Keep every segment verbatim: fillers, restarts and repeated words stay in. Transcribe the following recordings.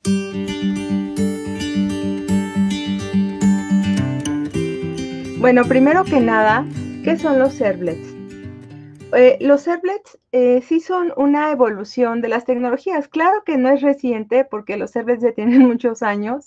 Bueno, primero que nada, ¿qué son los servlets? Eh, los servlets eh, sí son una evolución de las tecnologías. Claro que no es reciente porque los servlets ya tienen muchos años,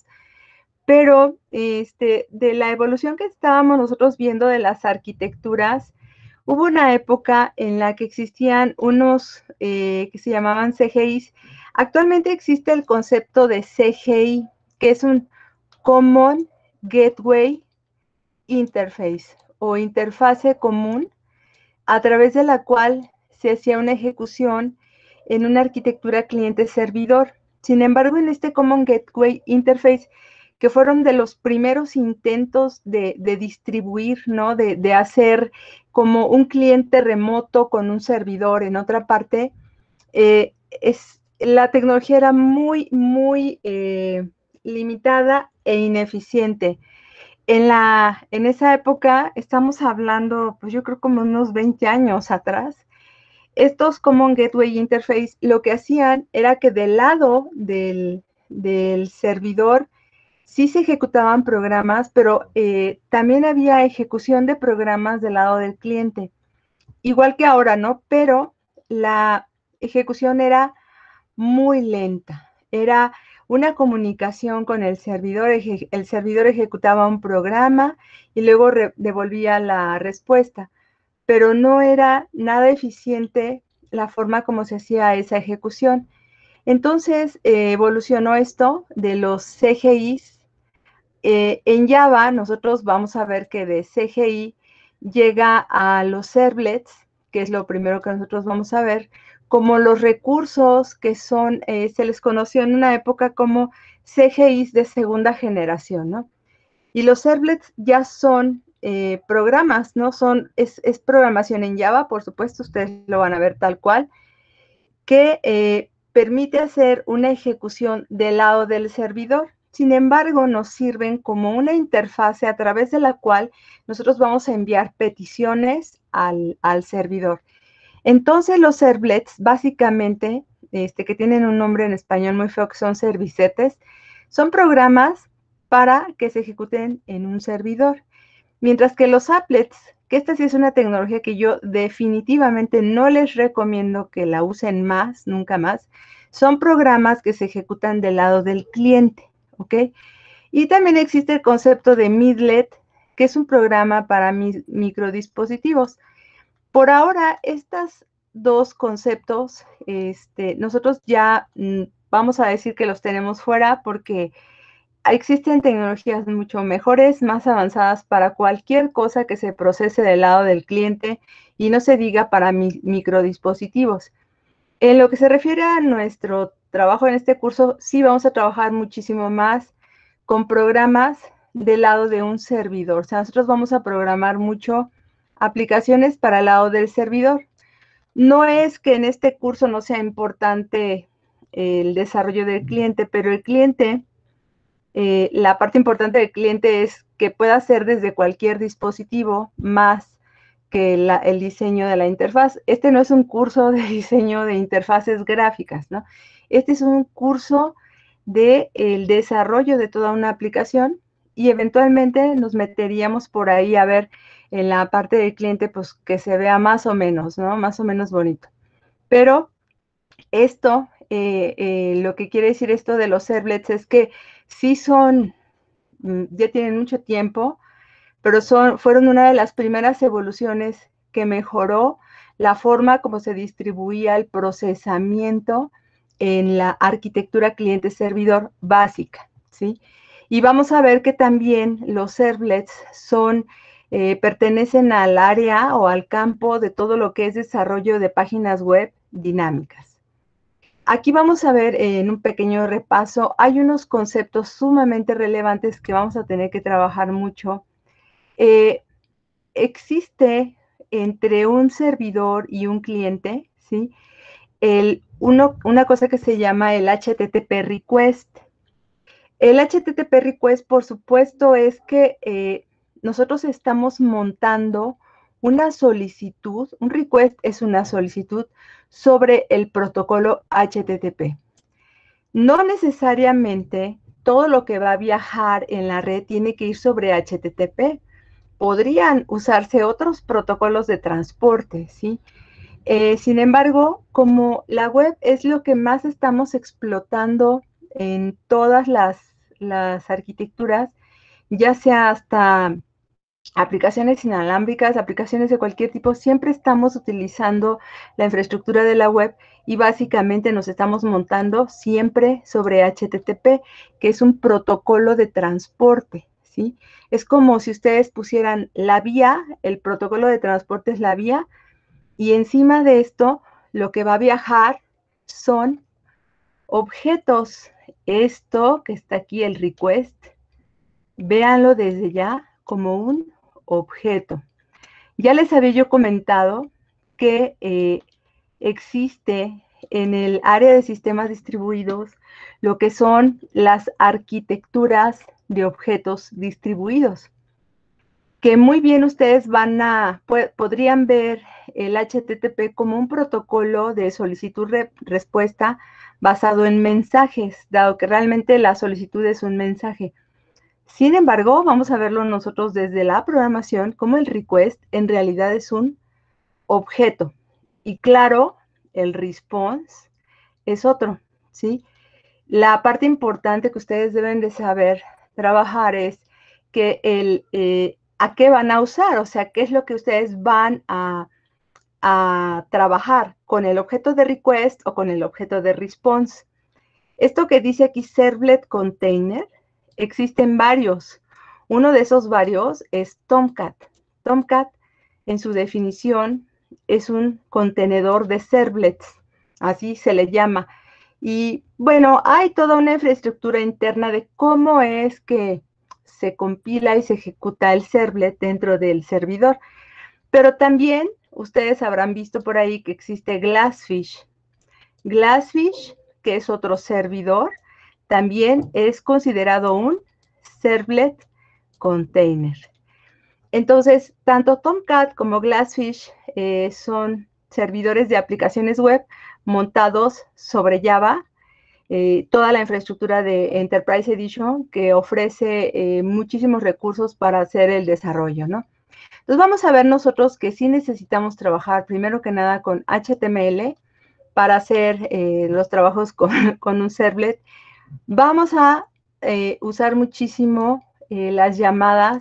pero este, de la evolución que estábamos nosotros viendo de las arquitecturas, hubo una época en la que existían unos eh, que se llamaban C G Is. Actualmente existe el concepto de C G I, que es un Common Gateway Interface o interfase común a través de la cual se hacía una ejecución en una arquitectura cliente-servidor. Sin embargo, en este Common Gateway Interface, que fueron de los primeros intentos de, de distribuir, ¿no? De, de hacer como un cliente remoto con un servidor en otra parte, eh, es, la tecnología era muy, muy eh, limitada e ineficiente. En, la, en esa época, estamos hablando, pues yo creo como unos veinte años atrás, estos Common Gateway Interface lo que hacían era que del lado del, del servidor sí se ejecutaban programas, pero eh, también había ejecución de programas del lado del cliente, igual que ahora, ¿no? Pero la ejecución era muy lenta, era una comunicación con el servidor, el servidor ejecutaba un programa y luego devolvía la respuesta, pero no era nada eficiente la forma como se hacía esa ejecución. Entonces eh, evolucionó esto de los C G Is. Eh, en Java nosotros vamos a ver que de C G I llega a los servlets, que es lo primero que nosotros vamos a ver, como los recursos que son, eh, se les conoció en una época como C G Is de segunda generación, ¿no? Y los servlets ya son eh, programas, ¿no? Son, es, es, programación en Java, por supuesto, ustedes lo van a ver tal cual, que eh, permite hacer una ejecución del lado del servidor. Sin embargo, nos sirven como una interfase a través de la cual nosotros vamos a enviar peticiones al, al servidor. Entonces, los servlets, básicamente, este, que tienen un nombre en español muy feo, que son servicetes, son programas para que se ejecuten en un servidor. Mientras que los applets, que esta sí es una tecnología que yo definitivamente no les recomiendo que la usen más, nunca más, son programas que se ejecutan del lado del cliente, ¿ok? Y también existe el concepto de midlet, que es un programa para mis microdispositivos. Por ahora, estos dos conceptos, este, nosotros ya mm, vamos a decir que los tenemos fuera porque existen tecnologías mucho mejores, más avanzadas para cualquier cosa que se procese del lado del cliente y no se diga para mi, microdispositivos. En lo que se refiere a nuestro trabajo en este curso, sí vamos a trabajar muchísimo más con programas del lado de un servidor. O sea, nosotros vamos a programar mucho aplicaciones para el lado del servidor. No es que en este curso no sea importante el desarrollo del cliente, pero el cliente, eh, la parte importante del cliente es que pueda ser desde cualquier dispositivo más que la, el diseño de la interfaz. Este no es un curso de diseño de interfaces gráficas, ¿no? Este es un curso de el desarrollo de toda una aplicación y eventualmente nos meteríamos por ahí a ver en la parte del cliente, pues que se vea más o menos, ¿no? Más o menos bonito. Pero esto, eh, eh, lo que quiere decir esto de los servlets es que sí son, ya tienen mucho tiempo, pero son, fueron una de las primeras evoluciones que mejoró la forma como se distribuía el procesamiento en la arquitectura cliente-servidor básica, ¿sí? Y vamos a ver que también los servlets son, eh, pertenecen al área o al campo de todo lo que es desarrollo de páginas web dinámicas. Aquí vamos a ver en un pequeño repaso, hay unos conceptos sumamente relevantes que vamos a tener que trabajar mucho. Eh, existe entre un servidor y un cliente, ¿sí? El, uno, una cosa que se llama el H T T P request. El H T T P request, por supuesto, es que eh, nosotros estamos montando una solicitud, un request es una solicitud sobre el protocolo H T T P. No necesariamente todo lo que va a viajar en la red tiene que ir sobre H T T P. Podrían usarse otros protocolos de transporte, ¿sí? Eh, sin embargo, como la web es lo que más estamos explotando en todas las, las arquitecturas, ya sea hasta aplicaciones inalámbricas, aplicaciones de cualquier tipo, siempre estamos utilizando la infraestructura de la web y básicamente nos estamos montando siempre sobre H T T P, que es un protocolo de transporte, ¿sí? Es como si ustedes pusieran la vía, el protocolo de transporte es la vía, y encima de esto, lo que va a viajar son objetos. Esto que está aquí, el request, véanlo desde ya como un objeto. Ya les había yo comentado que eh, existe en el área de sistemas distribuidos lo que son las arquitecturas de objetos distribuidos, que muy bien ustedes van a, podrían ver el H T T P como un protocolo de solicitud-respuesta basado en mensajes, dado que realmente la solicitud es un mensaje. Sin embargo, vamos a verlo nosotros desde la programación, como el request en realidad es un objeto. Y claro, el response es otro, ¿sí? La parte importante que ustedes deben de saber trabajar es que el, eh, a qué van a usar, o sea, qué es lo que ustedes van a, a trabajar con el objeto de request o con el objeto de response. Esto que dice aquí Servlet Container, existen varios. Uno de esos varios es Tomcat. Tomcat, en su definición, es un contenedor de servlets, así se le llama. Y bueno, hay toda una infraestructura interna de cómo es que se compila y se ejecuta el servlet dentro del servidor. Pero también ustedes habrán visto por ahí que existe Glassfish. Glassfish, que es otro servidor, también es considerado un servlet container. Entonces, tanto Tomcat como Glassfish eh, son servidores de aplicaciones web montados sobre Java, eh, toda la infraestructura de Enterprise Edition que ofrece eh, muchísimos recursos para hacer el desarrollo, ¿no? Entonces vamos a ver nosotros que sí necesitamos trabajar primero que nada con H T M L para hacer eh, los trabajos con, con, un servlet. Vamos a eh, usar muchísimo eh, las llamadas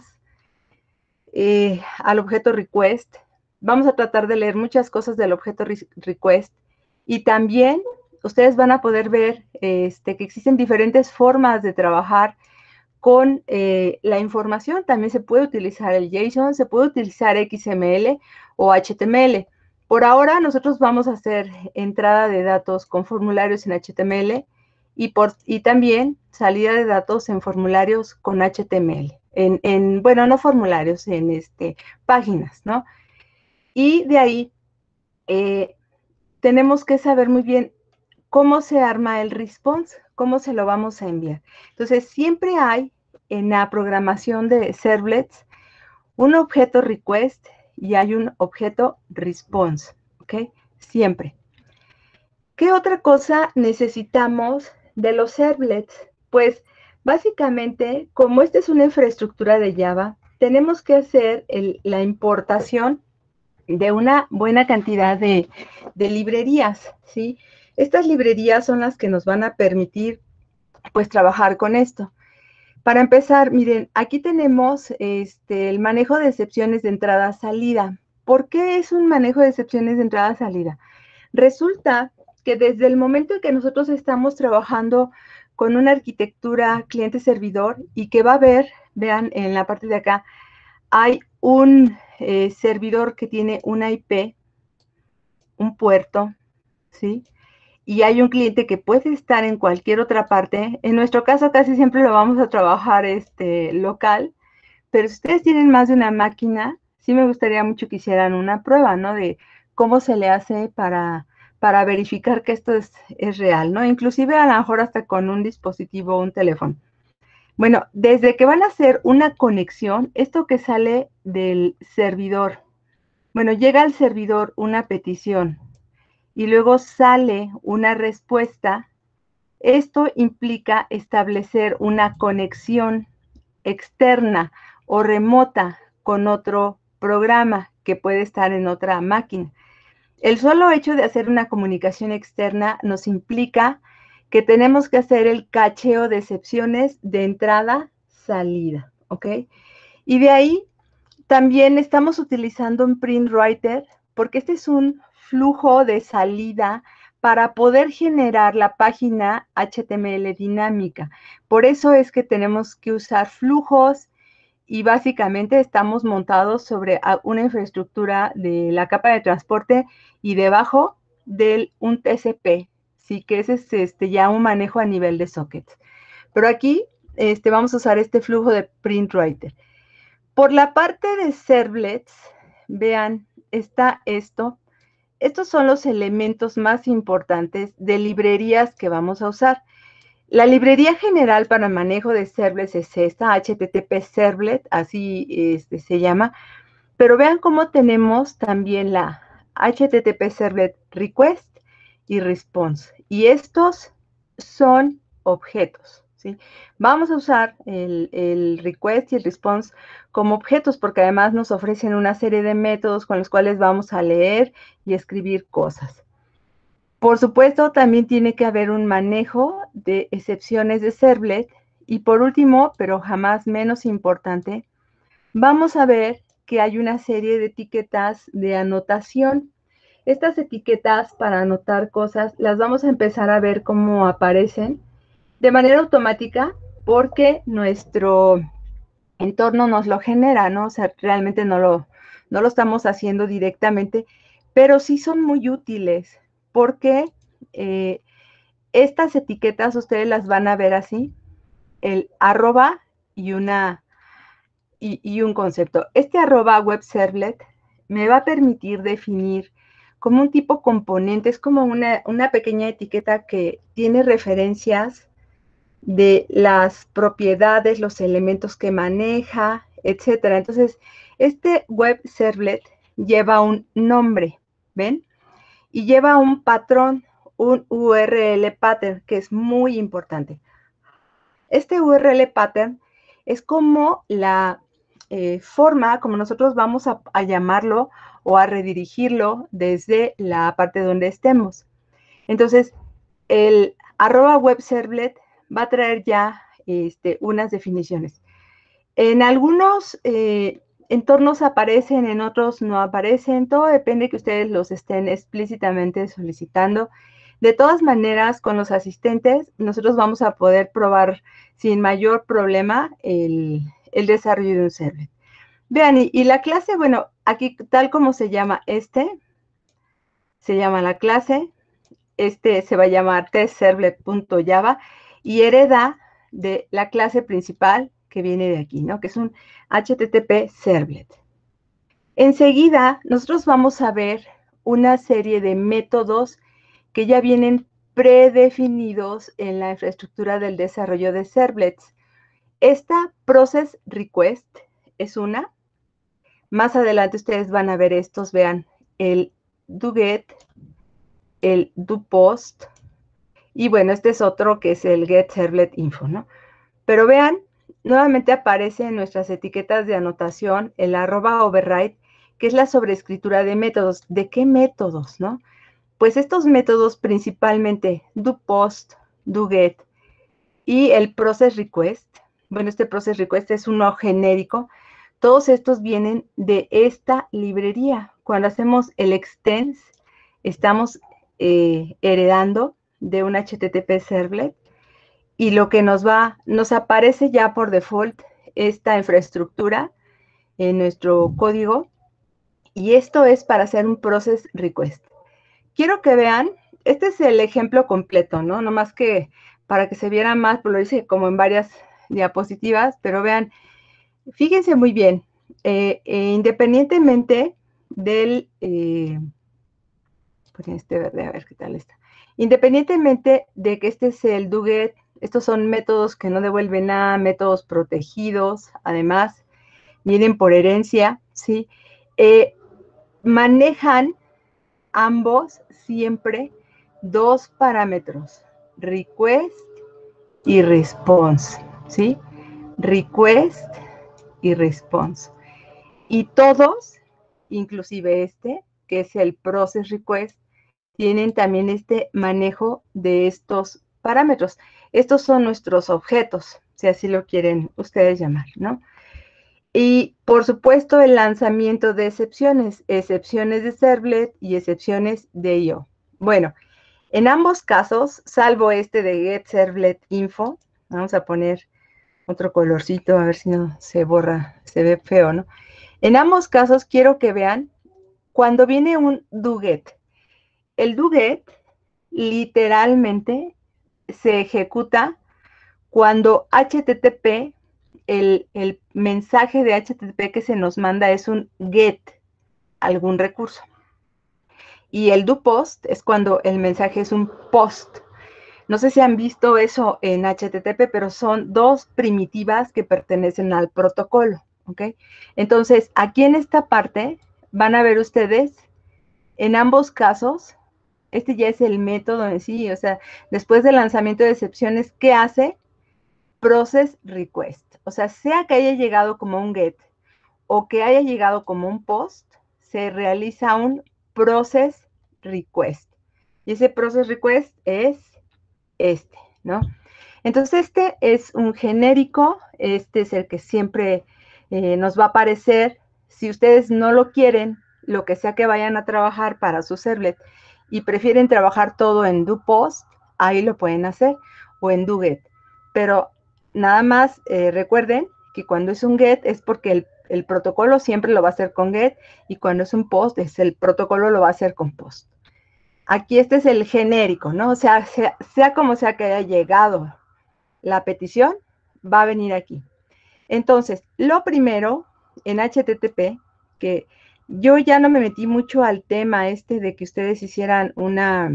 eh, al objeto request. Vamos a tratar de leer muchas cosas del objeto request y también ustedes van a poder ver este, que existen diferentes formas de trabajar con eh, la información. También se puede utilizar el JSON, se puede utilizar X M L o H T M L. Por ahora nosotros vamos a hacer entrada de datos con formularios en H T M L y, por, y también salida de datos en formularios con H T M L. En, en, bueno, no formularios, en este, páginas, ¿no? Y de ahí eh, tenemos que saber muy bien cómo se arma el response, cómo se lo vamos a enviar. Entonces, siempre hay en la programación de servlets un objeto request y hay un objeto response, ¿ok? Siempre. ¿Qué otra cosa necesitamos de los servlets? Pues, básicamente, como esta es una infraestructura de Java, tenemos que hacer el, la importación de una buena cantidad de, de librerías, ¿sí? Estas librerías son las que nos van a permitir, pues, trabajar con esto. Para empezar, miren, aquí tenemos este, el manejo de excepciones de entrada-salida. ¿Por qué es un manejo de excepciones de entrada-salida? Resulta que desde el momento en que nosotros estamos trabajando con una arquitectura cliente-servidor y que va a haber, vean en la parte de acá, hay un eh, servidor que tiene una I P, un puerto, ¿sí? Y hay un cliente que puede estar en cualquier otra parte. En nuestro caso casi siempre lo vamos a trabajar este, local, pero si ustedes tienen más de una máquina, sí me gustaría mucho que hicieran una prueba, ¿no? De cómo se le hace para, para verificar que esto es, es real, ¿no? Inclusive a lo mejor hasta con un dispositivo o un teléfono. Bueno, desde que van a hacer una conexión, esto que sale del servidor, bueno, llega al servidor una petición y luego sale una respuesta Esto implica establecer una conexión externa o remota con otro programa que puede estar en otra máquina. El solo hecho de hacer una comunicación externa nos implica que tenemos que hacer el cacheo de excepciones de entrada-salida, ¿ok? Y de ahí también estamos utilizando un print writer porque este es un flujo de salida para poder generar la página H T M L dinámica. Por eso es que tenemos que usar flujos y básicamente estamos montados sobre una infraestructura de la capa de transporte y debajo de un T C P, sí, que ese es este, ya un manejo a nivel de sockets. Pero aquí este, vamos a usar este flujo de print writer. Por la parte de servlets, vean, está esto. Estos son los elementos más importantes de librerías que vamos a usar. La librería general para manejo de servlets es esta, H T T P Servlet, así este, se llama. Pero vean cómo tenemos también la H T T P Servlet Request y Response. Y estos son objetos, ¿sí? Vamos a usar el, el request y el response como objetos porque además nos ofrecen una serie de métodos con los cuales vamos a leer y escribir cosas. Por supuesto, también tiene que haber un manejo de excepciones de servlet. Y por último, pero jamás menos importante, vamos a ver que hay una serie de etiquetas de anotación. Estas etiquetas para anotar cosas las vamos a empezar a ver cómo aparecen de manera automática porque nuestro entorno nos lo genera, ¿no? O sea, realmente no lo, no lo estamos haciendo directamente, pero sí son muy útiles porque eh, estas etiquetas ustedes las van a ver así, el arroba y una y, y un concepto. Este arroba web servlet me va a permitir definir como un tipo componente, es como una, una pequeña etiqueta que tiene referencias de las propiedades, los elementos que maneja, etcétera. Entonces, este web servlet lleva un nombre, ¿ven? Y lleva un patrón, un U R L pattern, que es muy importante. Este U R L pattern es como la eh, forma, como nosotros vamos a, a llamarlo o a redirigirlo desde la parte donde estemos. Entonces, el arroba web servlet va a traer ya este, unas definiciones. En algunos eh, entornos aparecen, en otros no aparecen. Todo depende que ustedes los estén explícitamente solicitando. De todas maneras, con los asistentes, nosotros vamos a poder probar sin mayor problema el, el desarrollo de un servlet. Vean, y, y la clase, bueno, aquí tal como se llama este, se llama la clase. Este se va a llamar testservlet.java y hereda de la clase principal que viene de aquí, ¿no? Que es un H T T P servlet. Enseguida, nosotros vamos a ver una serie de métodos que ya vienen predefinidos en la infraestructura del desarrollo de servlets. Esta process request es una. Más adelante ustedes van a ver estos, vean, el doGet, el doPost, y bueno, este es otro que es el getServletInfo, ¿no? Pero vean, nuevamente aparece en nuestras etiquetas de anotación el arroba override, que es la sobreescritura de métodos. ¿De qué métodos, no? Pues estos métodos principalmente doPost, doGet y el process request. Bueno, este process request es uno genérico. Todos estos vienen de esta librería. Cuando hacemos el extends, estamos eh, heredando de un H T T P servlet y lo que nos va, nos aparece ya por default esta infraestructura en nuestro código y esto es para hacer un process request. Quiero que vean, este es el ejemplo completo, ¿no? No más que para que se viera más, pues lo hice como en varias diapositivas, pero vean, fíjense muy bien, eh, eh, independientemente del, eh, este verde, a ver qué tal está. Independientemente de que este es el doGet, estos son métodos que no devuelven nada, métodos protegidos, además, vienen por herencia, ¿sí? Eh, manejan ambos siempre dos parámetros. request y response, ¿sí? Request y response. Y todos, inclusive este, que es el process request, tienen también este manejo de estos parámetros. Estos son nuestros objetos, si así lo quieren ustedes llamar, ¿no? Y, por supuesto, el lanzamiento de excepciones, excepciones de servlet y excepciones de I O. Bueno, en ambos casos, salvo este de getServletInfo, vamos a poner otro colorcito, a ver si no se borra, se ve feo, ¿no? En ambos casos quiero que vean cuando viene un doGet. El doGet literalmente se ejecuta cuando H T T P, el, el mensaje de H T T P que se nos manda es un get, algún recurso. Y el doPost es cuando el mensaje es un post. No sé si han visto eso en H T T P, pero son dos primitivas que pertenecen al protocolo, ¿ok? Entonces, aquí en esta parte van a ver ustedes, en ambos casos, este ya es el método en sí, o sea, después del lanzamiento de excepciones, ¿qué hace? Process request. O sea, sea que haya llegado como un get o que haya llegado como un post, se realiza un process request. Y ese process request es este, ¿no? Entonces, este es un genérico, este es el que siempre eh, nos va a aparecer. Si ustedes no lo quieren, lo que sea que vayan a trabajar para su servlet y prefieren trabajar todo en doPost, ahí lo pueden hacer, o en doGet. Pero nada más eh, recuerden que cuando es un get es porque el, el protocolo siempre lo va a hacer con get, y cuando es un post, es el protocolo lo va a hacer con post. Aquí este es el genérico, ¿no? O sea, sea, sea como sea que haya llegado la petición, va a venir aquí. Entonces, lo primero en H T T P, que yo ya no me metí mucho al tema este de que ustedes hicieran una,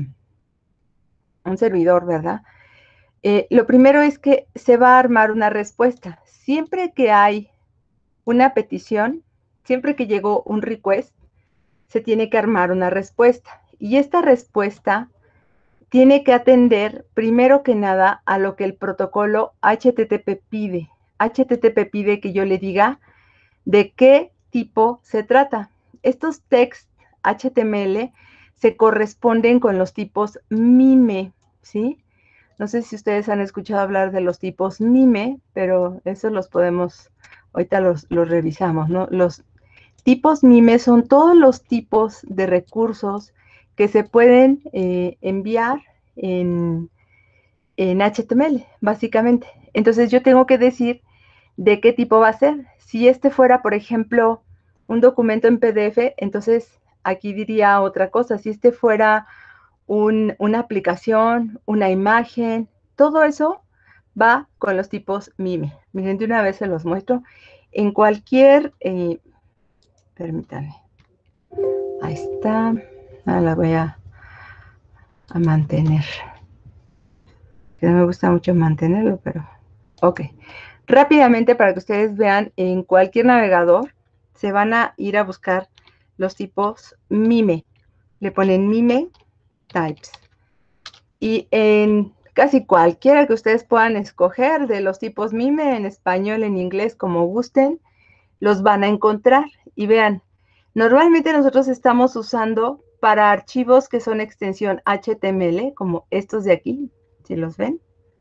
un servidor, ¿verdad? Eh, lo primero es que se va a armar una respuesta. Siempre que hay una petición, siempre que llegó un request, se tiene que armar una respuesta. Y esta respuesta tiene que atender, primero que nada, a lo que el protocolo H T T P pide. H T T P pide que yo le diga de qué tipo se trata. Estos text H T M L se corresponden con los tipos MIME, ¿sí? No sé si ustedes han escuchado hablar de los tipos MIME, pero esos los podemos, ahorita los, los revisamos, ¿no? Los tipos MIME son todos los tipos de recursos que se pueden eh, enviar en, en H T M L, básicamente. Entonces yo tengo que decir de qué tipo va a ser. Si este fuera, por ejemplo, un documento en P D F, entonces aquí diría otra cosa. Si este fuera un, una aplicación, una imagen, todo eso va con los tipos MIME. Miren, de una vez se los muestro. En cualquier, eh, permítanme, ahí está, ah, la voy a, a mantener. Que no me gusta mucho mantenerlo, pero ok. Rápidamente, para que ustedes vean, en cualquier navegador se van a ir a buscar los tipos MIME. Le ponen MIME types. Y en casi cualquiera que ustedes puedan escoger de los tipos MIME, en español, en inglés, como gusten, los van a encontrar. Y vean, normalmente nosotros estamos usando para archivos que son extensión H T M L, como estos de aquí, si los ven.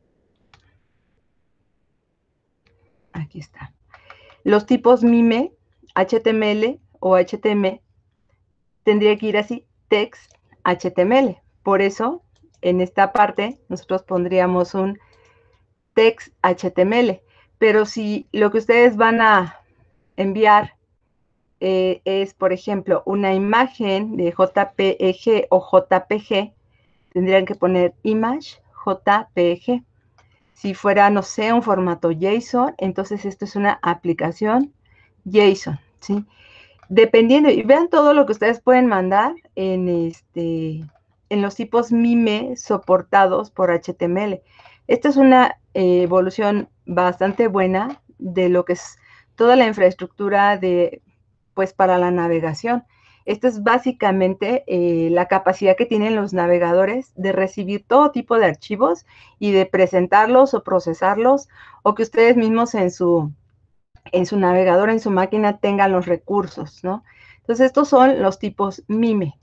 Aquí está. Los tipos MIME, H T M L o H T M L, tendría que ir así, text H T M L. Por eso, en esta parte, nosotros pondríamos un text H T M L. Pero si lo que ustedes van a enviar eh, es, por ejemplo, una imagen de J P E G o J P G, tendrían que poner image J P G. Si fuera, no sé, un formato JSON, entonces esto es una aplicación JSON, ¿sí? Dependiendo, y vean todo lo que ustedes pueden mandar en, este, en los tipos MIME soportados por H T M L. Esta es una eh, evolución bastante buena de lo que es toda la infraestructura de, pues, para la navegación. Esta es básicamente eh, la capacidad que tienen los navegadores de recibir todo tipo de archivos y de presentarlos o procesarlos, o que ustedes mismos en su, en su navegador, en su máquina, tengan los recursos, ¿no? Entonces, estos son los tipos MIME.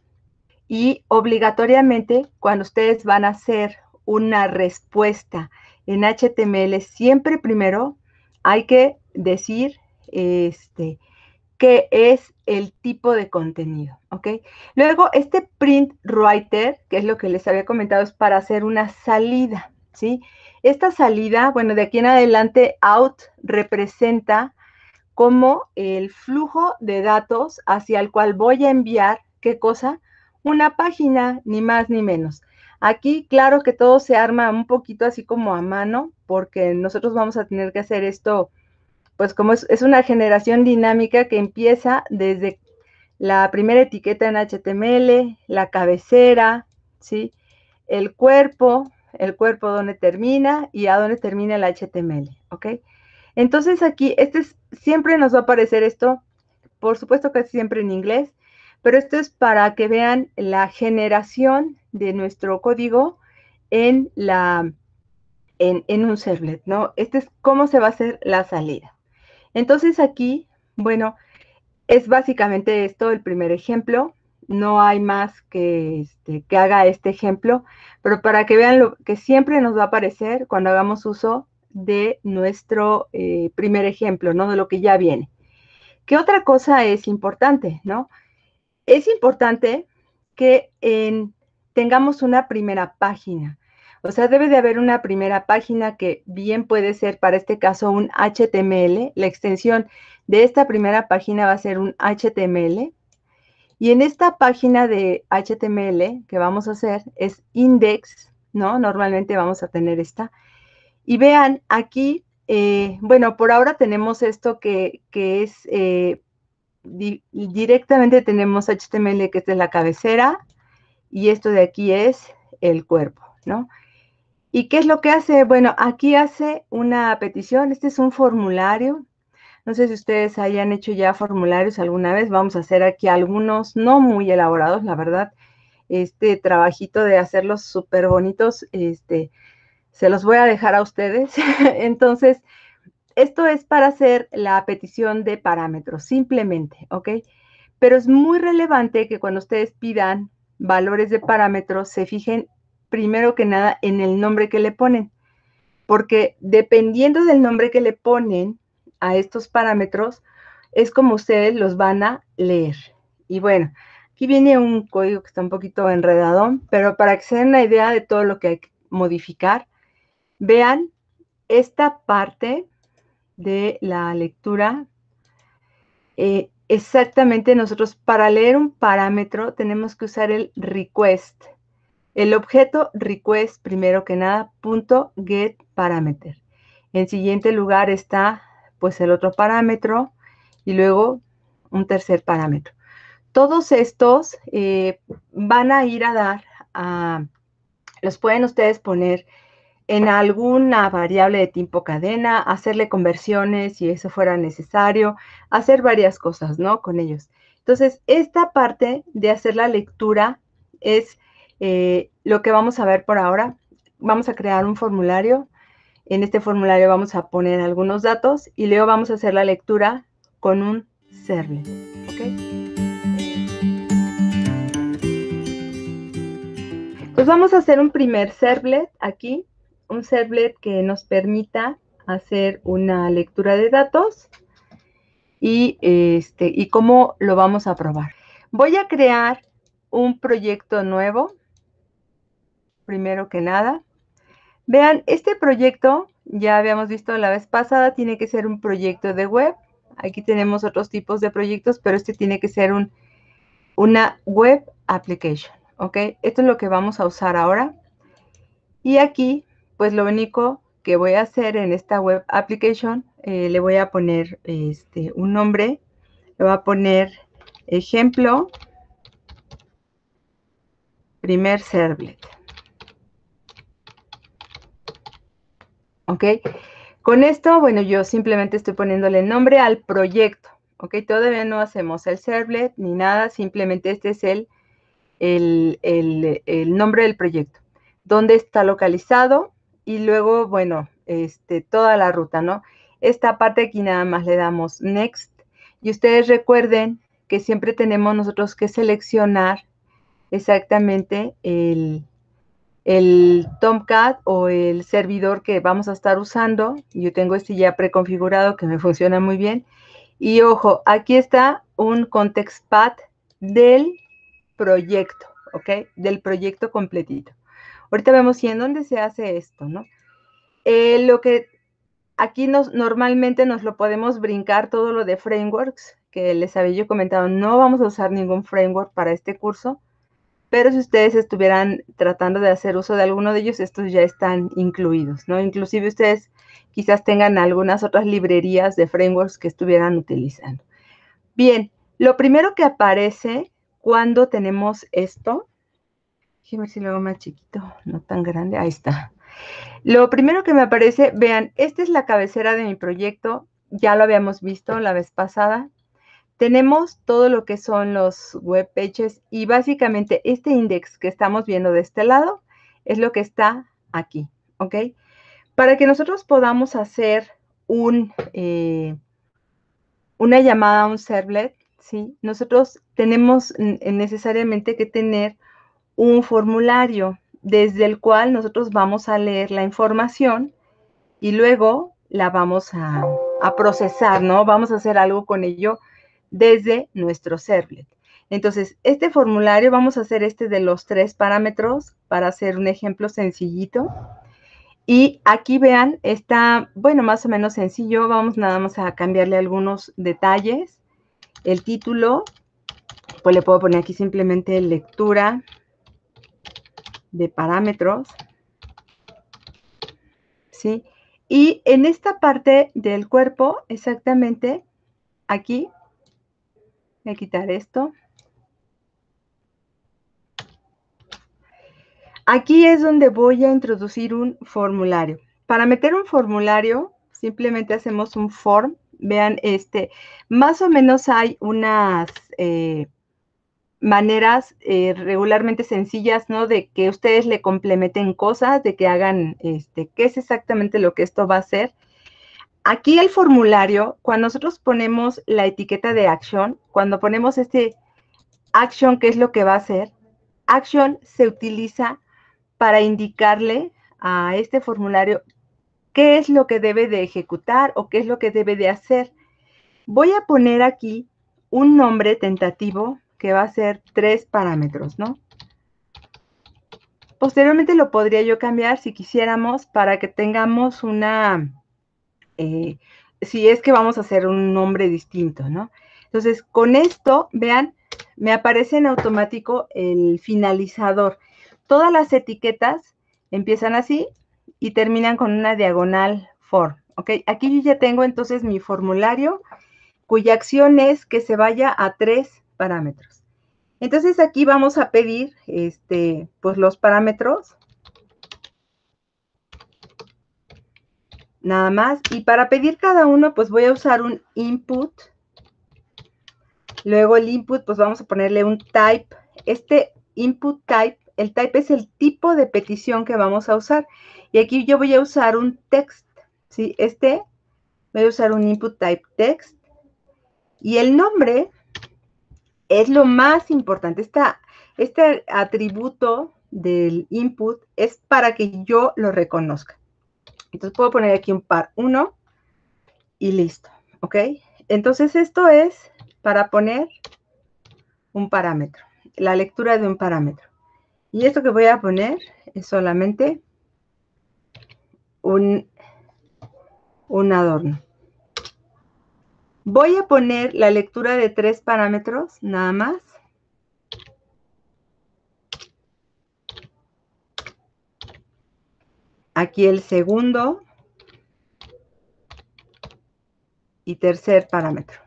Y obligatoriamente, cuando ustedes van a hacer una respuesta en H T M L, siempre primero hay que decir este, qué es el tipo de contenido, ¿ok? Luego, este print writer, que es lo que les había comentado, es para hacer una salida, ¿sí? Esta salida, bueno, de aquí en adelante, out representa como el flujo de datos hacia el cual voy a enviar, ¿qué cosa? Una página, ni más ni menos. Aquí, claro que todo se arma un poquito así como a mano, porque nosotros vamos a tener que hacer esto, pues como es, es una generación dinámica que empieza desde la primera etiqueta en H T M L, la cabecera, ¿sí? El cuerpo, el cuerpo donde termina y a dónde termina el H T M L, ¿ok? Entonces aquí, este es, siempre nos va a aparecer esto, por supuesto que es siempre en inglés, pero esto es para que vean la generación de nuestro código en, la, en, en un servlet, ¿no? Este es cómo se va a hacer la salida. Entonces aquí, bueno, es básicamente esto el primer ejemplo. No hay más que, este, que haga este ejemplo, pero para que vean lo que siempre nos va a aparecer cuando hagamos uso de nuestro eh, primer ejemplo, ¿no? De lo que ya viene. ¿Qué otra cosa es importante, no? Es importante que en, tengamos una primera página. O sea, debe de haber una primera página que bien puede ser, para este caso, un H T M L. La extensión de esta primera página va a ser un H T M L. Y en esta página de H T M L que vamos a hacer es index, ¿no? Normalmente vamos a tener esta. Y vean, aquí, eh, bueno, por ahora tenemos esto que, que es, eh, di directamente tenemos H T M L, que esta es la cabecera, y esto de aquí es el cuerpo, ¿no? ¿Y qué es lo que hace? Bueno, aquí hace una petición, este es un formulario. No sé si ustedes hayan hecho ya formularios alguna vez, vamos a hacer aquí algunos no muy elaborados, la verdad. Este trabajito de hacerlos súper bonitos, este, se los voy a dejar a ustedes. Entonces, esto es para hacer la petición de parámetros, simplemente, ¿ok? Pero es muy relevante que cuando ustedes pidan valores de parámetros, se fijen primero que nada en el nombre que le ponen, porque dependiendo del nombre que le ponen a estos parámetros, es como ustedes los van a leer. Y bueno, aquí viene un código que está un poquito enredadón, pero para que se den una idea de todo lo que hay que modificar, vean esta parte de la lectura. Eh, exactamente, nosotros para leer un parámetro tenemos que usar el request. El objeto request, primero que nada, punto get parameter. En siguiente lugar está pues el otro parámetro y luego un tercer parámetro. Todos estos eh, van a ir a dar a, los pueden ustedes poner en alguna variable de tipo cadena, hacerle conversiones si eso fuera necesario, hacer varias cosas, ¿no? Con ellos. Entonces, esta parte de hacer la lectura es eh, lo que vamos a ver por ahora. Vamos a crear un formulario. En este formulario vamos a poner algunos datos y luego vamos a hacer la lectura con un servlet, ¿ok? Pues vamos a hacer un primer servlet aquí, un servlet que nos permita hacer una lectura de datos y, este, y cómo lo vamos a probar. Voy a crear un proyecto nuevo, primero que nada. Vean, este proyecto, ya habíamos visto la vez pasada, tiene que ser un proyecto de web. Aquí tenemos otros tipos de proyectos, pero este tiene que ser un, una web application, ¿ok? Esto es lo que vamos a usar ahora. Y aquí, pues lo único que voy a hacer en esta web application, eh, le voy a poner este, un nombre, le voy a poner ejemplo, primer servlet. ¿Ok? Con esto, bueno, yo simplemente estoy poniéndole nombre al proyecto. ¿ok? Todavía no hacemos el servlet ni nada, simplemente este es el, el, el, el nombre del proyecto. Dónde está localizado y luego, bueno, este, toda la ruta, ¿no? Esta parte aquí nada más le damos Next. Y ustedes recuerden que siempre tenemos nosotros que seleccionar exactamente el, el Tomcat o el servidor que vamos a estar usando. Yo tengo este ya preconfigurado que me funciona muy bien. Y ojo, aquí está un context path del proyecto, ¿ok? Del proyecto completito. Ahorita vemos si en dónde se hace esto, ¿no? Eh, lo que aquí nos, normalmente nos lo podemos brincar todo lo de frameworks, que les había yo comentado, no vamos a usar ningún framework para este curso, pero si ustedes estuvieran tratando de hacer uso de alguno de ellos, estos ya están incluidos, ¿no? Inclusive ustedes quizás tengan algunas otras librerías de frameworks que estuvieran utilizando. Bien, lo primero que aparece cuando tenemos esto, déjenme ver si lo hago más chiquito, no tan grande, ahí está. Lo primero que me aparece, vean, esta es la cabecera de mi proyecto, ya lo habíamos visto la vez pasada. Tenemos todo lo que son los web pages y básicamente este index que estamos viendo de este lado es lo que está aquí, ¿ok? Para que nosotros podamos hacer un, eh, una llamada a un servlet, ¿sí? Nosotros tenemos necesariamente que tener un formulario desde el cual nosotros vamos a leer la información y luego la vamos a, a procesar, ¿no? Vamos a hacer algo con ello desde nuestro servlet. Entonces, este formulario, vamos a hacer este de los tres parámetros para hacer un ejemplo sencillito. Y aquí vean, está, bueno, más o menos sencillo. Vamos nada más a cambiarle algunos detalles. El título, pues le puedo poner aquí simplemente lectura de parámetros, ¿sí? Y en esta parte del cuerpo, exactamente, aquí, voy a quitar esto. Aquí es donde voy a introducir un formulario. Para meter un formulario, simplemente hacemos un form. Vean, este, más o menos hay unas eh, maneras eh, regularmente sencillas, ¿no? De que ustedes le complementen cosas, de que hagan, este, qué es exactamente lo que esto va a hacer. Aquí el formulario, cuando nosotros ponemos la etiqueta de action, cuando ponemos este action, ¿qué es lo que va a hacer? Action se utiliza para indicarle a este formulario qué es lo que debe de ejecutar o qué es lo que debe de hacer. Voy a poner aquí un nombre tentativo que va a ser tres parámetros, ¿no? Posteriormente lo podría yo cambiar si quisiéramos para que tengamos una, eh, si es que vamos a hacer un nombre distinto, ¿no? Entonces, con esto, vean, me aparece en automático el finalizador. Todas las etiquetas empiezan así y terminan con una diagonal form, ¿ok? Aquí yo ya tengo entonces mi formulario, cuya acción es que se vaya a tres parámetros. Entonces aquí vamos a pedir, este, pues los parámetros. Nada más. Y para pedir cada uno, pues voy a usar un input. Luego el input, pues vamos a ponerle un type. Este input type, el type es el tipo de petición que vamos a usar. Y aquí yo voy a usar un text. ¿Sí? Este, voy a usar un input type text. Y el nombre es lo más importante. Esta, este atributo del input es para que yo lo reconozca. Entonces puedo poner aquí un par uno y listo, ¿ok? Entonces esto es para poner un parámetro, la lectura de un parámetro. Y esto que voy a poner es solamente un, un adorno. Voy a poner la lectura de tres parámetros, nada más. Aquí el segundo y tercer parámetro.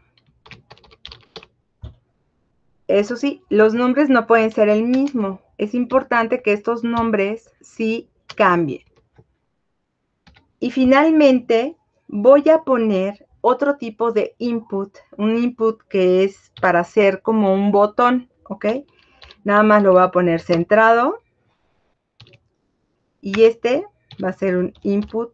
Eso sí, los nombres no pueden ser el mismo. Es importante que estos nombres sí cambien. Y finalmente voy a poner otro tipo de input, un input que es para hacer como un botón, ¿ok? Nada más lo voy a poner centrado. Y este va a ser un input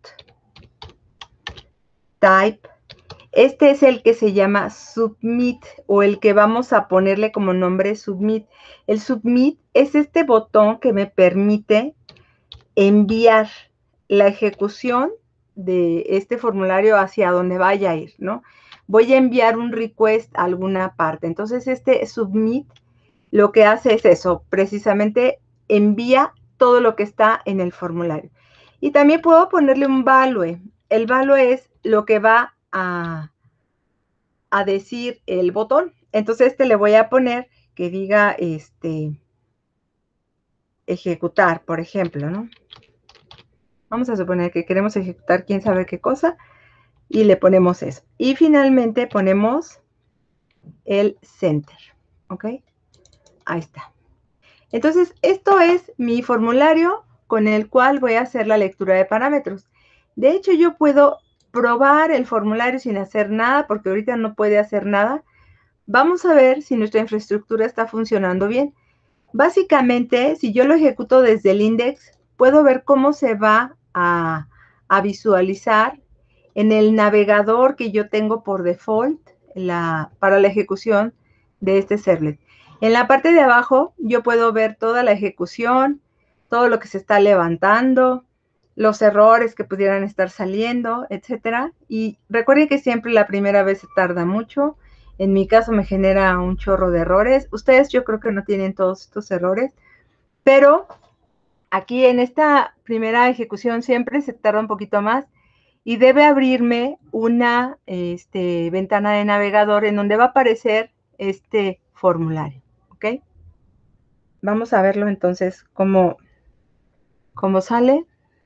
type. Este es el que se llama submit o el que vamos a ponerle como nombre submit. El submit es este botón que me permite enviar la ejecución de este formulario hacia donde vaya a ir, ¿no? Voy a enviar un request a alguna parte. Entonces, este submit lo que hace es eso, precisamente envía todo lo que está en el formulario. Y también puedo ponerle un value. El value es lo que va a, a decir el botón. Entonces, este le voy a poner que diga este ejecutar, por ejemplo, ¿no? Vamos a suponer que queremos ejecutar quién sabe qué cosa y le ponemos eso. Y finalmente ponemos el center, ¿ok? Ahí está. Entonces, esto es mi formulario con el cual voy a hacer la lectura de parámetros. De hecho, yo puedo probar el formulario sin hacer nada, porque ahorita no puede hacer nada. Vamos a ver si nuestra infraestructura está funcionando bien. Básicamente, si yo lo ejecuto desde el index, puedo ver cómo se va a, a visualizar en el navegador que yo tengo por default la, para la ejecución de este servlet. En la parte de abajo yo puedo ver toda la ejecución, todo lo que se está levantando, los errores que pudieran estar saliendo, etcétera. Y recuerden que siempre la primera vez se tarda mucho. En mi caso me genera un chorro de errores. Ustedes yo creo que no tienen todos estos errores, pero aquí en esta primera ejecución siempre se tarda un poquito más y debe abrirme una este, ventana de navegador en donde va a aparecer este formulario, ¿ok? Vamos a verlo entonces cómo, cómo sale.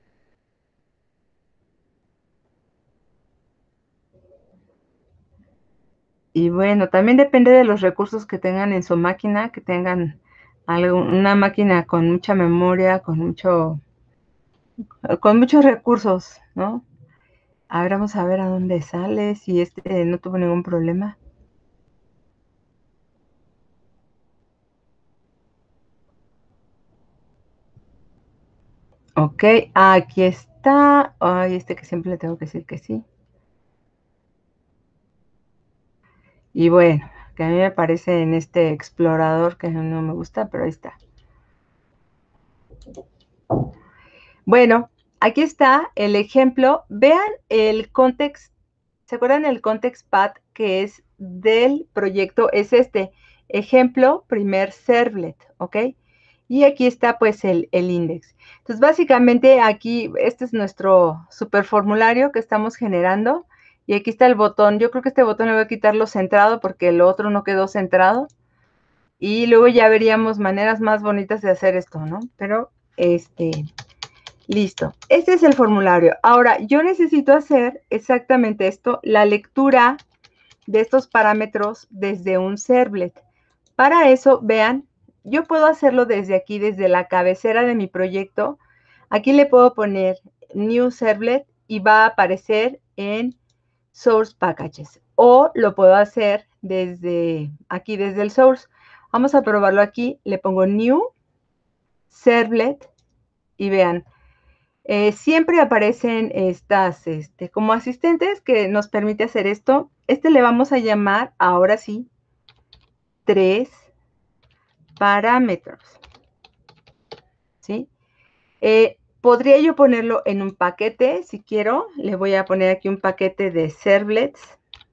Y bueno, también depende de los recursos que tengan en su máquina, que tengan algo, una máquina con mucha memoria, con mucho, con muchos recursos, ¿no? A ver, vamos a ver a dónde sale, si este no tuvo ningún problema. Ok, aquí está. Ay, este que siempre le tengo que decir que sí. Y bueno, que a mí me parece en este explorador que no me gusta, pero ahí está. Bueno, aquí está el ejemplo. Vean el context. ¿Se acuerdan el context path que es del proyecto? Es este ejemplo, primer servlet, ¿ok? Y aquí está pues el, el index. Entonces básicamente aquí, este es nuestro super formulario que estamos generando. Y aquí está el botón. Yo creo que este botón le voy a quitarlo centrado porque el otro no quedó centrado. Y luego ya veríamos maneras más bonitas de hacer esto, ¿no? Pero, este, listo. Este es el formulario. Ahora, yo necesito hacer exactamente esto, la lectura de estos parámetros desde un servlet. Para eso, vean, yo puedo hacerlo desde aquí, desde la cabecera de mi proyecto. Aquí le puedo poner New Servlet y va a aparecer en Source Packages. O lo puedo hacer desde aquí, desde el Source. Vamos a probarlo aquí. Le pongo New Servlet y vean, eh, siempre aparecen estas este, como asistentes que nos permite hacer esto. Este le vamos a llamar, ahora sí, tres parámetros. ¿Sí? Eh, podría yo ponerlo en un paquete, si quiero. Le voy a poner aquí un paquete de servlets.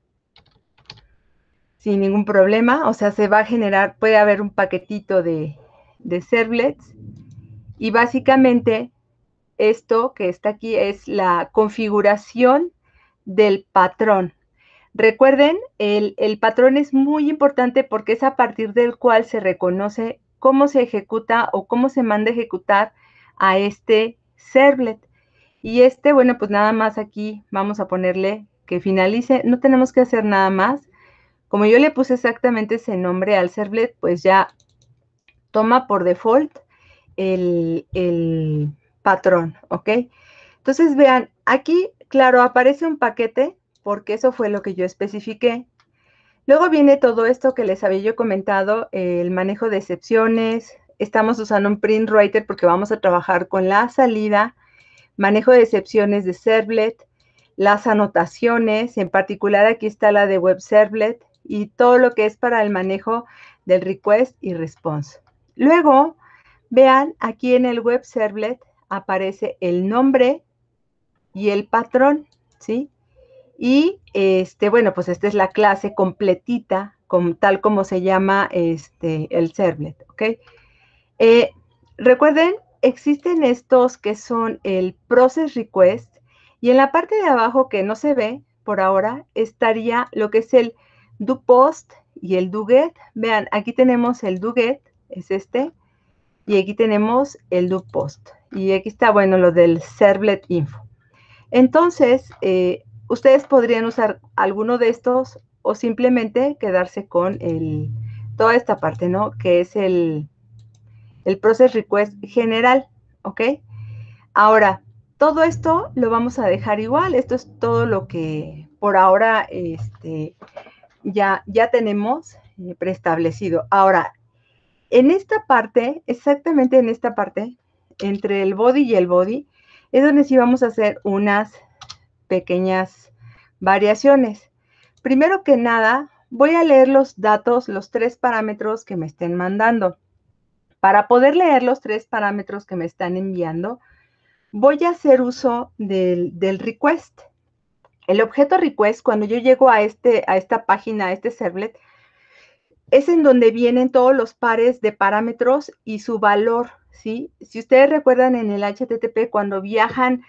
Sin ningún problema. O sea, se va a generar, puede haber un paquetito de, de servlets. Y básicamente esto que está aquí es la configuración del patrón. Recuerden, el, el patrón es muy importante porque es a partir del cual se reconoce cómo se ejecuta o cómo se manda a ejecutar a este servlet. Y este, bueno, pues nada más aquí vamos a ponerle que finalice. No tenemos que hacer nada más. Como yo le puse exactamente ese nombre al servlet, pues ya toma por default el, el patrón, ¿ok? Entonces vean, aquí, claro, aparece un paquete porque eso fue lo que yo especifiqué. Luego viene todo esto que les había yo comentado, el manejo de excepciones. Estamos usando un print writer porque vamos a trabajar con la salida, manejo de excepciones de servlet, las anotaciones, en particular aquí está la de web servlet y todo lo que es para el manejo del request y response. Luego, vean aquí en el web servlet aparece el nombre y el patrón, ¿sí? Y, este, bueno, pues esta es la clase completita, como, tal como se llama este, el servlet, ¿ok? Eh, recuerden, existen estos que son el process request, y en la parte de abajo que no se ve por ahora, estaría lo que es el do post y el do get. Vean, aquí tenemos el do get, es este, y aquí tenemos el do post. Y aquí está, bueno, lo del servlet info. Entonces, eh, ustedes podrían usar alguno de estos o simplemente quedarse con el, toda esta parte, ¿no? Que es el, el process request general, ¿ok? Ahora, todo esto lo vamos a dejar igual. Esto es todo lo que por ahora este, ya, ya tenemos eh, preestablecido. Ahora, en esta parte, exactamente en esta parte, entre el body y el body, es donde sí vamos a hacer unas pequeñas variaciones. Primero que nada, voy a leer los datos, los tres parámetros que me estén mandando. Para poder leer los tres parámetros que me están enviando, voy a hacer uso del, del request. El objeto request, cuando yo llego a, este, a esta página, a este servlet, es en donde vienen todos los pares de parámetros y su valor, ¿sí? Si ustedes recuerdan en el H T T P, cuando viajan,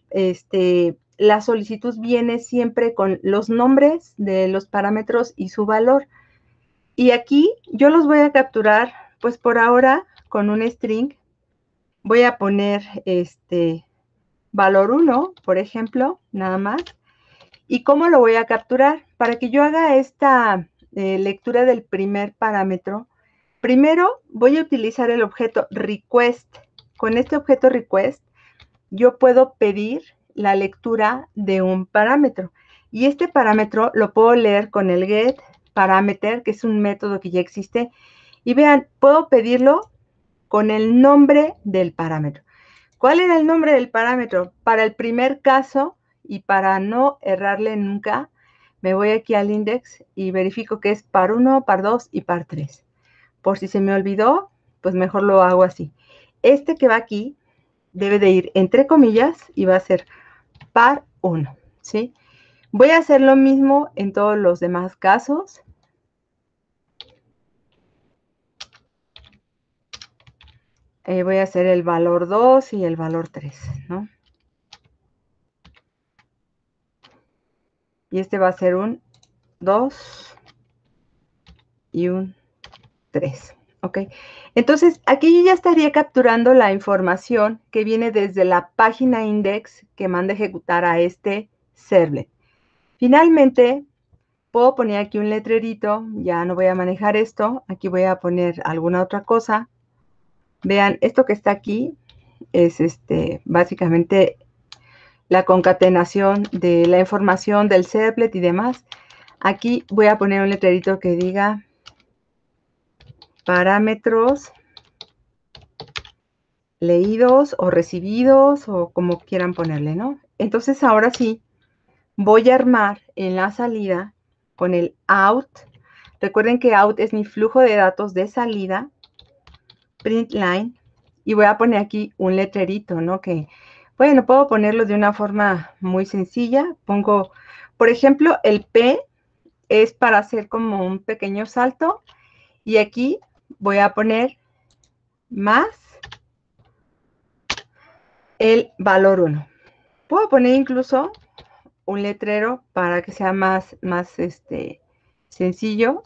este, la solicitud viene siempre con los nombres de los parámetros y su valor. Y aquí yo los voy a capturar, pues por ahora, con un string. Voy a poner este valor uno, por ejemplo, nada más. ¿Y cómo lo voy a capturar? Para que yo haga esta eh, lectura del primer parámetro, primero voy a utilizar el objeto request. Con este objeto request, yo puedo pedir la lectura de un parámetro. Y este parámetro lo puedo leer con el get parameter, que es un método que ya existe. Y vean, puedo pedirlo con el nombre del parámetro. ¿Cuál era el nombre del parámetro? Para el primer caso, y para no errarle nunca, me voy aquí al index y verifico que es par uno, par dos y par tres. Por si se me olvidó, pues mejor lo hago así. Este que va aquí debe de ir entre comillas y va a ser par uno, ¿sí? Voy a hacer lo mismo en todos los demás casos. Eh, voy a hacer el valor dos y el valor tres, ¿no? Y este va a ser un dos y un tres, ¿ok? Entonces, aquí yo ya estaría capturando la información que viene desde la página index que manda ejecutar a este servlet. Finalmente, puedo poner aquí un letrerito, ya no voy a manejar esto, aquí voy a poner alguna otra cosa. Vean, esto que está aquí es este, básicamente la concatenación de la información del servlet y demás. Aquí voy a poner un letrerito que diga parámetros leídos o recibidos o como quieran ponerle, ¿no? Entonces ahora sí, voy a armar en la salida con el out. Recuerden que out es mi flujo de datos de salida, print line, y voy a poner aquí un letrerito, ¿no? Que, bueno, puedo ponerlo de una forma muy sencilla. Pongo, por ejemplo, el P es para hacer como un pequeño salto, y aquí voy a poner más el valor uno. Puedo poner incluso un letrero para que sea más, más este, sencillo.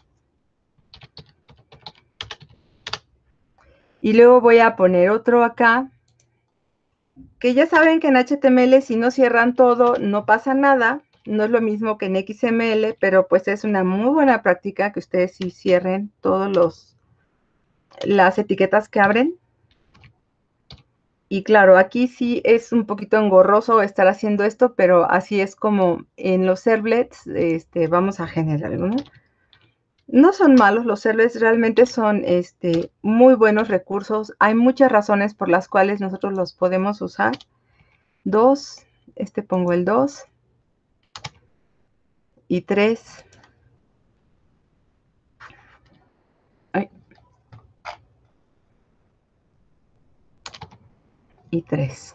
Y luego voy a poner otro acá, que ya saben que en H T M L si no cierran todo no pasa nada. No es lo mismo que en X M L, pero pues es una muy buena práctica que ustedes sí cierren todos los las etiquetas que abren. Y claro, aquí sí es un poquito engorroso estar haciendo esto, pero así es como en los servlets este, vamos a generarlo, ¿no? No son malos, los servlets realmente son este, muy buenos recursos. Hay muchas razones por las cuales nosotros los podemos usar. Dos, este pongo el dos y tres. Ay, y tres.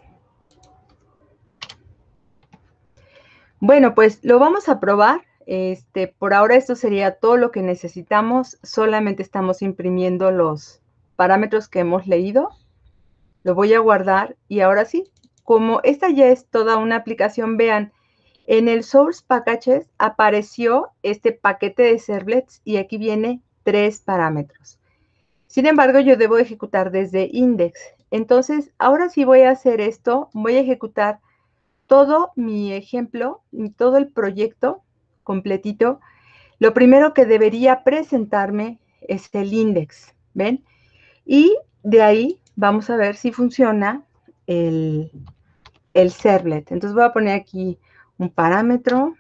Bueno, pues lo vamos a probar. Este, por ahora esto sería todo lo que necesitamos. Solamente estamos imprimiendo los parámetros que hemos leído. Lo voy a guardar y ahora sí, como esta ya es toda una aplicación, vean, en el Source Packages apareció este paquete de servlets y aquí viene tres parámetros. Sin embargo, yo debo ejecutar desde index. Entonces, ahora sí voy a hacer esto, voy a ejecutar todo mi ejemplo, todo el proyecto completito. Lo primero que debería presentarme es el index, ¿ven? Y de ahí vamos a ver si funciona el, el servlet. Entonces voy a poner aquí un parámetro.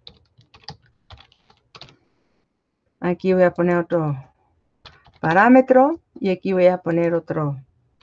Aquí voy a poner otro parámetro y aquí voy a poner otro.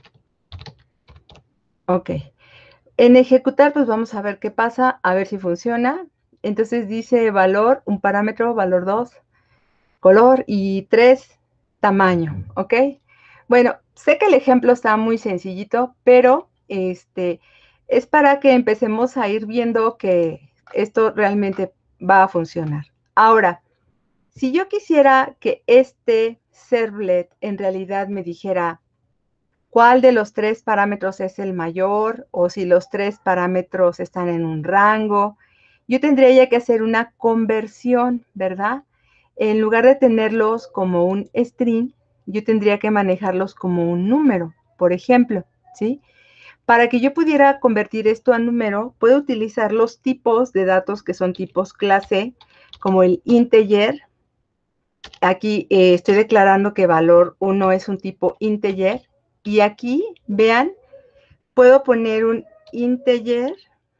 Ok. En ejecutar, pues vamos a ver qué pasa, a ver si funciona. Entonces dice valor, un parámetro, valor dos, color y tres, tamaño, ¿ok? Bueno, sé que el ejemplo está muy sencillito, pero este, es para que empecemos a ir viendo que esto realmente va a funcionar. Ahora, si yo quisiera que este servlet en realidad me dijera cuál de los tres parámetros es el mayor o si los tres parámetros están en un rango, yo tendría ya que hacer una conversión, ¿verdad? En lugar de tenerlos como un string, yo tendría que manejarlos como un número, por ejemplo, ¿sí? Para que yo pudiera convertir esto a número, puedo utilizar los tipos de datos que son tipos clase, como el integer. Aquí eh, estoy declarando que valor uno es un tipo integer. Y aquí, vean, puedo poner un integer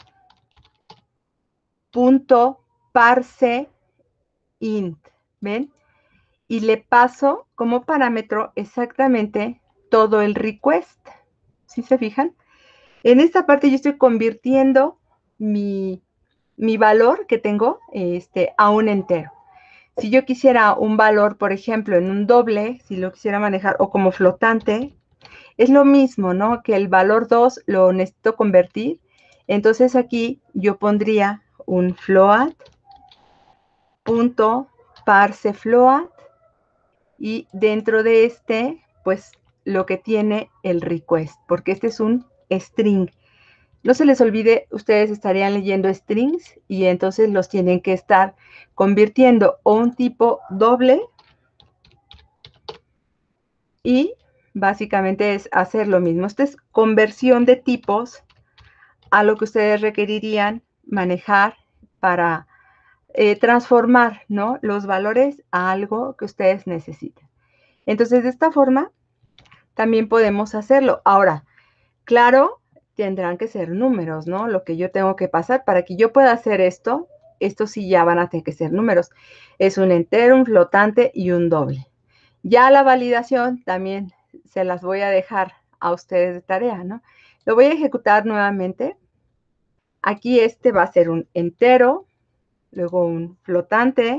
punto parse int, ¿ven? Y le paso como parámetro exactamente todo el request. ¿Sí se fijan? En esta parte yo estoy convirtiendo mi, mi valor que tengo este, a un entero. Si yo quisiera un valor, por ejemplo, en un doble, si lo quisiera manejar, o como flotante, es lo mismo, ¿no? Que el valor dos lo necesito convertir. Entonces aquí yo pondría un float punto parse float y dentro de este, pues lo que tiene el request, porque este es un string. No se les olvide, ustedes estarían leyendo strings y entonces los tienen que estar convirtiendo o un tipo doble y básicamente es hacer lo mismo. Esta es conversión de tipos a lo que ustedes requerirían manejar para eh, transformar, ¿no?, los valores a algo que ustedes necesitan. Entonces, de esta forma, también podemos hacerlo. Ahora, claro, tendrán que ser números, ¿no? Lo que yo tengo que pasar para que yo pueda hacer esto, estos sí ya van a tener que ser números. Es un entero, un flotante y un doble. Ya la validación también se las voy a dejar a ustedes de tarea, ¿no? Lo voy a ejecutar nuevamente. Aquí este va a ser un entero, luego un flotante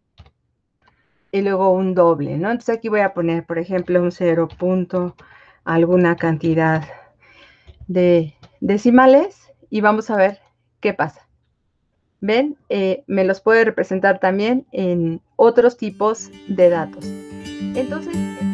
y luego un doble, ¿no? Entonces aquí voy a poner, por ejemplo, un cero punto alguna cantidad de decimales y vamos a ver qué pasa. ¿Ven? Eh, me los puede representar también en otros tipos de datos. Entonces...